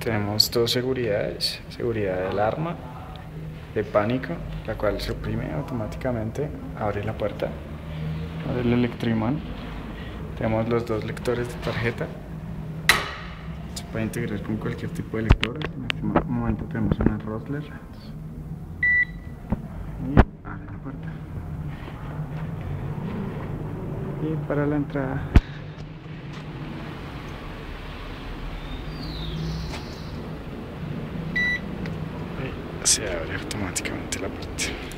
Tenemos dos seguridades: seguridad del arma, de pánico, la cual se oprime automáticamente, abre la puerta, abre el electroimán. Tenemos los dos lectores de tarjeta, se puede integrar con cualquier tipo de lector. En este momento tenemos una Rossler y abre la puerta. Y para la entrada se abre automáticamente la puerta.